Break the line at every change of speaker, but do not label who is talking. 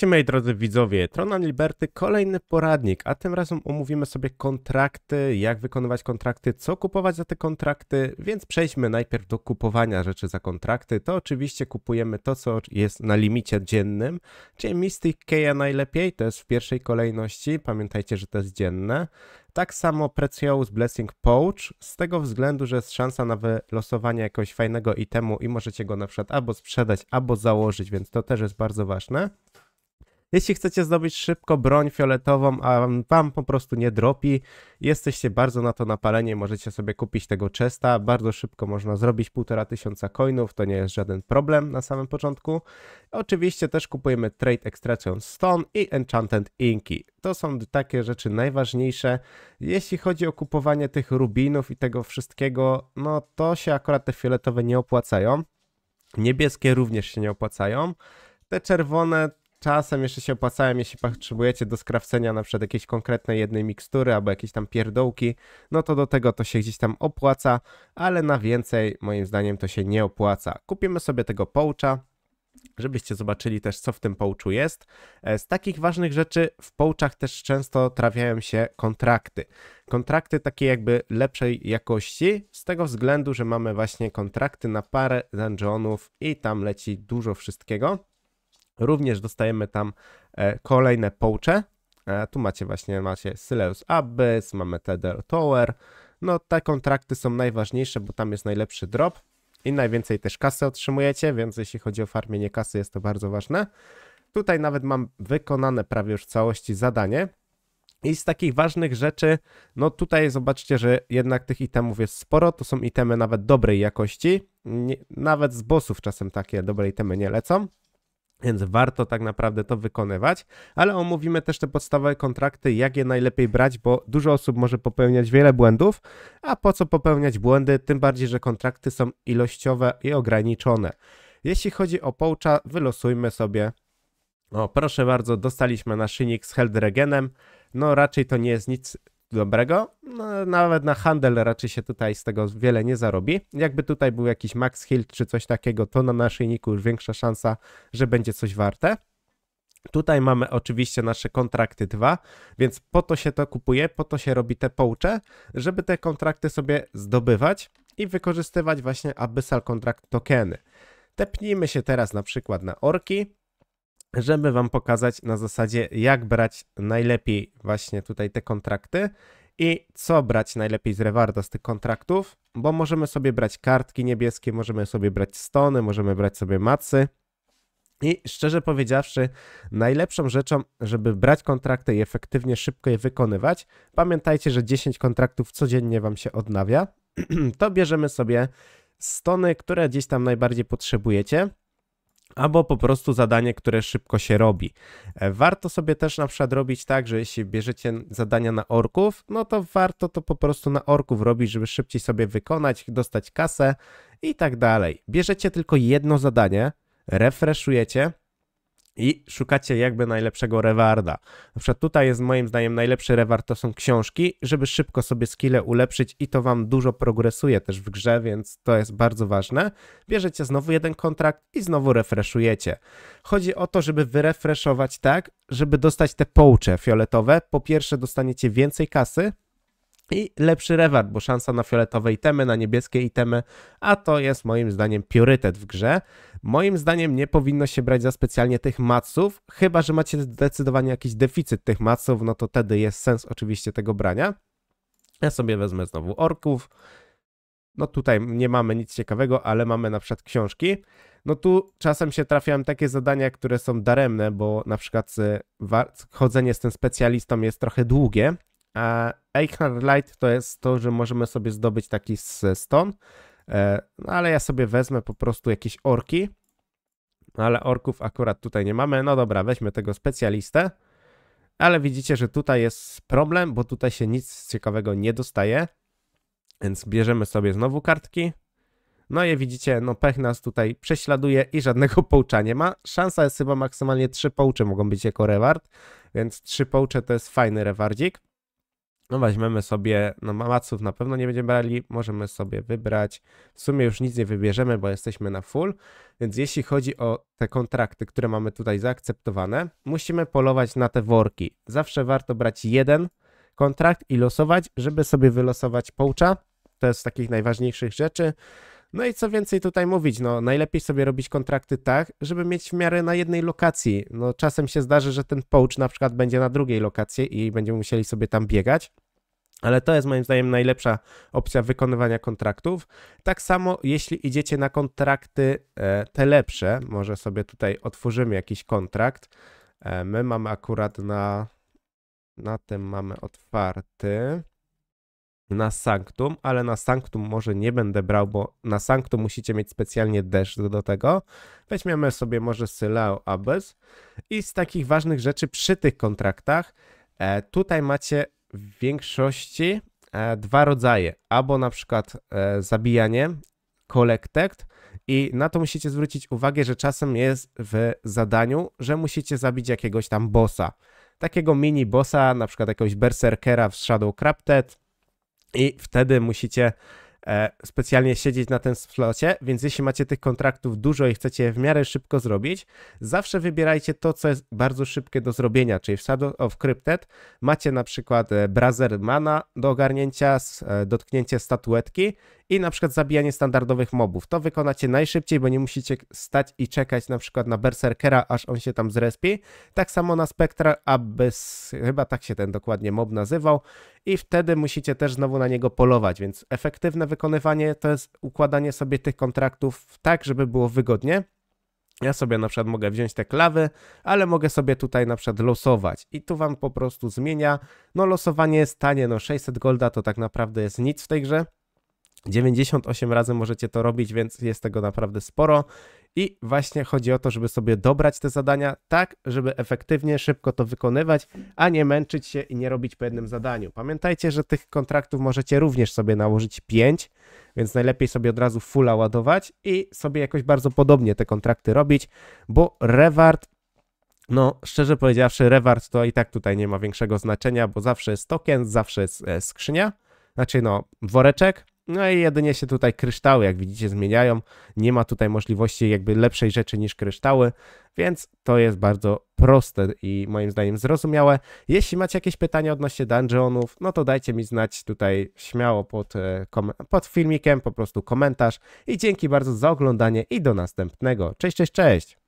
Witajcie moi drodzy widzowie, Tron and Liberty, kolejny poradnik, a tym razem omówimy sobie kontrakty, jak wykonywać kontrakty, co kupować za te kontrakty, więc przejdźmy najpierw do kupowania rzeczy za kontrakty. To oczywiście kupujemy to, co jest na limicie dziennym, czyli Mystic Keya najlepiej, to jest w pierwszej kolejności, pamiętajcie, że to jest dzienne. Tak samo Precious Blessing Pouch, z tego względu, że jest szansa na wylosowanie jakiegoś fajnego itemu i możecie go na przykład albo sprzedać, albo założyć, więc to też jest bardzo ważne. Jeśli chcecie zdobyć szybko broń fioletową, a wam po prostu nie dropi, jesteście bardzo na to napaleni, możecie sobie kupić tego chesta, bardzo szybko można zrobić 1500 coinów, to nie jest żaden problem na samym początku. Oczywiście też kupujemy Trade Extraction Stone i Enchanted Inki. To są takie rzeczy najważniejsze. Jeśli chodzi o kupowanie tych rubinów i tego wszystkiego, no to się akurat te fioletowe nie opłacają. Niebieskie również się nie opłacają. Te czerwone czasem jeszcze się opłacają, jeśli potrzebujecie do skrawcenia na przykład jakiejś konkretnej jednej mikstury albo jakieś tam pierdołki, no to do tego to się gdzieś tam opłaca, ale na więcej moim zdaniem to się nie opłaca. Kupimy sobie tego poucha, żebyście zobaczyli też, co w tym pouchu jest. Z takich ważnych rzeczy w pouchach też często trafiają się kontrakty. Kontrakty takie jakby lepszej jakości, z tego względu, że mamy właśnie kontrakty na parę dungeonów i tam leci dużo wszystkiego. Również dostajemy tam kolejne pouche. Tu macie Syleus Abyss, mamy Tether Tower. No te kontrakty są najważniejsze, bo tam jest najlepszy drop i najwięcej też kasy otrzymujecie, więc jeśli chodzi o farmienie kasy jest to bardzo ważne. Tutaj nawet mam wykonane prawie już w całości zadanie. I z takich ważnych rzeczy, no tutaj zobaczcie, że jednak tych itemów jest sporo, to są itemy nawet dobrej jakości. Nawet z bossów czasem takie dobre itemy nie lecą. Więc warto tak naprawdę to wykonywać, ale omówimy też te podstawowe kontrakty, jak je najlepiej brać, bo dużo osób może popełniać wiele błędów, a po co popełniać błędy, tym bardziej, że kontrakty są ilościowe i ograniczone. Jeśli chodzi o poucha, wylosujmy sobie. O, proszę bardzo, dostaliśmy naszyjnik z Health Regenem, no raczej to nie jest nic dobrego, no, nawet na handel raczej się tutaj z tego wiele nie zarobi. Jakby tutaj był jakiś max heal czy coś takiego, to na naszyjniku już większa szansa, że będzie coś warte. Tutaj mamy oczywiście nasze kontrakty 2, więc po to się to kupuje, po to się robi te pouche, żeby te kontrakty sobie zdobywać i wykorzystywać właśnie Abyssal Contract tokeny. Tepnijmy się teraz na przykład na orki, żeby wam pokazać na zasadzie, jak brać najlepiej właśnie tutaj te kontrakty i co brać najlepiej z rewarda z tych kontraktów, bo możemy sobie brać kartki niebieskie, możemy sobie brać stony, możemy brać sobie macy i szczerze powiedziawszy, najlepszą rzeczą, żeby brać kontrakty i efektywnie, szybko je wykonywać, pamiętajcie, że 10 kontraktów codziennie wam się odnawia, to bierzemy sobie stony, które gdzieś tam najbardziej potrzebujecie, albo po prostu zadanie, które szybko się robi. Warto sobie też na przykład robić tak, że jeśli bierzecie zadania na orków, no to warto to po prostu na orków robić, żeby szybciej sobie wykonać, dostać kasę i tak dalej. Bierzecie tylko jedno zadanie, refreshujecie i szukacie jakby najlepszego rewarda. Na przykład tutaj jest moim zdaniem najlepszy reward to są książki, żeby szybko sobie skille ulepszyć i to wam dużo progresuje też w grze, więc to jest bardzo ważne. Bierzecie znowu jeden kontrakt i znowu refreshujecie. Chodzi o to, żeby wyrefreshować tak, żeby dostać te pouche fioletowe. Po pierwsze dostaniecie więcej kasy i lepszy reward, bo szansa na fioletowe itemy, na niebieskie itemy, a to jest moim zdaniem priorytet w grze. Moim zdaniem nie powinno się brać za specjalnie tych maców, chyba że macie zdecydowanie jakiś deficyt tych maców, no to wtedy jest sens oczywiście tego brania. Ja sobie wezmę znowu orków. No tutaj nie mamy nic ciekawego, ale mamy na przykład książki. No tu czasem się trafiają takie zadania, które są daremne, bo na przykład chodzenie z tym specjalistą jest trochę długie, a Eichhard Light to jest to, że możemy sobie zdobyć taki stone, no ale ja sobie wezmę po prostu jakieś orki, ale orków akurat tutaj nie mamy, no dobra, weźmy tego specjalistę, ale widzicie, że tutaj jest problem, bo tutaj się nic ciekawego nie dostaje, więc bierzemy sobie znowu kartki, no i widzicie, no pech nas tutaj prześladuje i żadnego poucha nie ma, szansa jest chyba maksymalnie 3 pouche mogą być jako reward, więc 3 pouche to jest fajny rewardzik. No weźmiemy sobie, no maców na pewno nie będziemy brali, możemy sobie wybrać, w sumie już nic nie wybierzemy, bo jesteśmy na full, więc jeśli chodzi o te kontrakty, które mamy tutaj zaakceptowane, musimy polować na te worki. Zawsze warto brać jeden kontrakt i losować, żeby sobie wylosować poacha, to jest z takich najważniejszych rzeczy. No i co więcej tutaj mówić, no najlepiej sobie robić kontrakty tak, żeby mieć w miarę na jednej lokacji. No czasem się zdarzy, że ten poach na przykład będzie na drugiej lokacji i będziemy musieli sobie tam biegać. Ale to jest moim zdaniem najlepsza opcja wykonywania kontraktów. Tak samo jeśli idziecie na kontrakty te lepsze, może sobie tutaj otworzymy jakiś kontrakt. My mamy akurat na tym mamy otwarty. Na Sanctum, ale na Sanctum może nie będę brał, bo na Sanctum musicie mieć specjalnie deszcz do tego. Weźmiemy sobie może Sylao Abyss i z takich ważnych rzeczy przy tych kontraktach tutaj macie w większości dwa rodzaje, albo na przykład zabijanie, collected i na to musicie zwrócić uwagę, że czasem jest w zadaniu, że musicie zabić jakiegoś tam bossa, takiego mini bossa, na przykład jakiegoś berserkera w Shadow Crafted, i wtedy musicie specjalnie siedzieć na tym slocie, więc jeśli macie tych kontraktów dużo i chcecie je w miarę szybko zrobić, zawsze wybierajcie to, co jest bardzo szybkie do zrobienia, czyli w Shadow of Crypted macie na przykład Brazer Mana do ogarnięcia, dotknięcie statuetki i na przykład zabijanie standardowych mobów. To wykonacie najszybciej, bo nie musicie stać i czekać na przykład na Berserkera, aż on się tam zrespi. Tak samo na Spectral Abyss, chyba tak się ten dokładnie mob nazywał i wtedy musicie też znowu na niego polować, więc efektywne wykonywanie to jest układanie sobie tych kontraktów tak, żeby było wygodnie. Ja sobie na przykład mogę wziąć te klawy, ale mogę sobie tutaj na przykład losować i tu wam po prostu zmienia. No losowanie jest tanie, no 600 golda to tak naprawdę jest nic w tej grze. 98 razy możecie to robić, więc jest tego naprawdę sporo i właśnie chodzi o to, żeby sobie dobrać te zadania tak, żeby efektywnie, szybko to wykonywać, a nie męczyć się i nie robić po jednym zadaniu. Pamiętajcie, że tych kontraktów możecie również sobie nałożyć 5, więc najlepiej sobie od razu fulla ładować i sobie jakoś bardzo podobnie te kontrakty robić, bo reward, no szczerze powiedziawszy, reward to i tak tutaj nie ma większego znaczenia, bo zawsze jest token, zawsze jest skrzynia, znaczy no woreczek. No i jedynie się tutaj kryształy, jak widzicie, zmieniają. Nie ma tutaj możliwości jakby lepszej rzeczy niż kryształy, więc to jest bardzo proste i moim zdaniem zrozumiałe. Jeśli macie jakieś pytania odnośnie dungeonów, no to dajcie mi znać tutaj śmiało pod filmikiem, po prostu komentarz. I dzięki bardzo za oglądanie i do następnego. Cześć, cześć, cześć!